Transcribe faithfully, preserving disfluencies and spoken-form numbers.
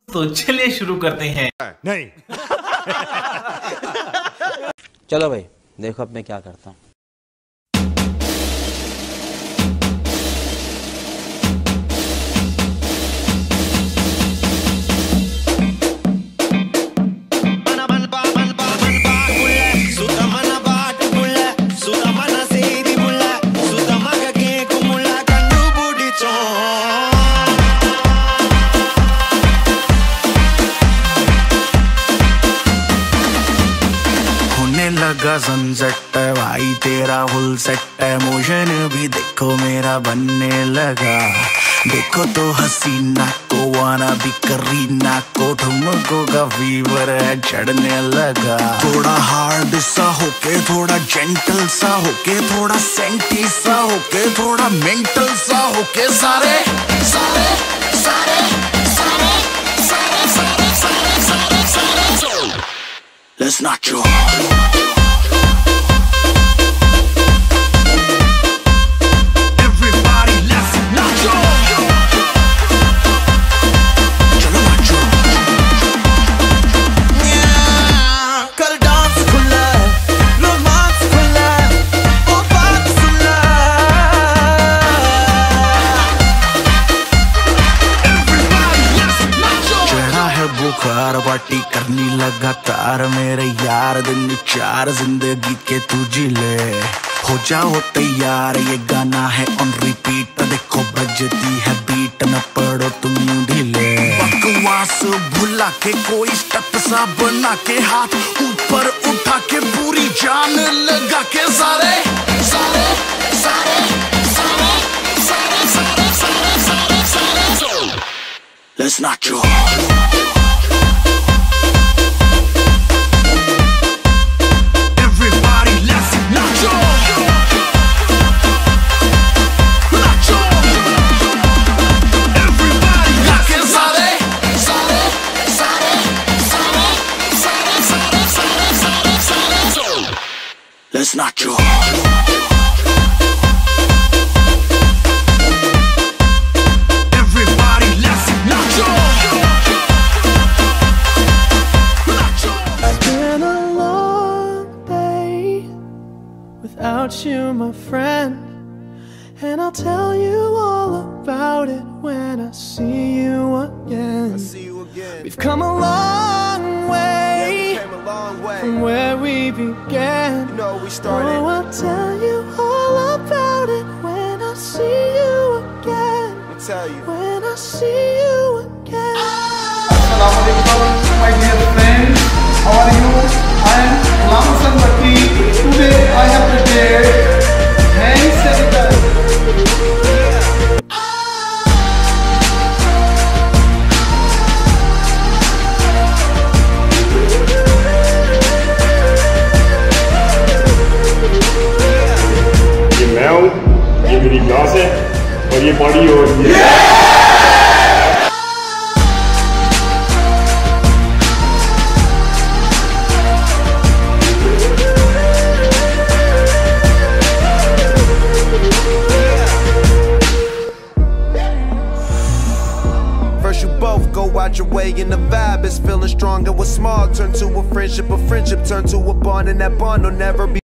तो चलिए शुरू करते हैं। नहीं। चलो भाई देखो अब मैं क्या करता हूँ। लगा सनसेट भाई तेरा फुल सेट है, मोशन भी देखो मेरा बनने लगा। देखो तो हसीना को वाना भी करीना को, ठुमको का फीवर है चढ़ने लगा। थोड़ा हार्ड सा होके थोड़ा जेंटल सा होके, थोड़ा सेंटी सा होके थोड़ा मेंटल सा होके, सारे सारे सारे सारे सारे सारे सारे सारे सारे Let's not draw. बुखार पार्टी करनी लगातार मेरे यार, दिन चार जिंदगी के तू जी ले। हो जाओ तैयार ये गाना है ऑन रिपीट, देखो बजती है बीट न पड़ो तुम ढीले। बकवास भुला के कोई स्टेप सा बना के, हाथ ऊपर उठा के पूरी जान लगा के, सारे सारे सारे सारे सारे सारे सारे सारे सारे Let's not draw. Let's not draw. Everybody, let's not draw. It's been a long day without you, my friend, and I'll tell you all about it when I see you again. I see you again. We've come a long way. Yeah, we came a long way from where we began. You know we started. Oh, I'll tell you all about it when I see you again. I'll tell you when I see you again. Assalamualaikum, my dear friends. How are you? I am Ghulam Sanbati. Today I have prepared hand sanitizer. मैं हूँ, ये मेरी class है और ये body हो रही है। First you both go out your way and the vibe is feeling strong, and what's small turn to a friendship, a friendship turn to a bond, and that bond will never be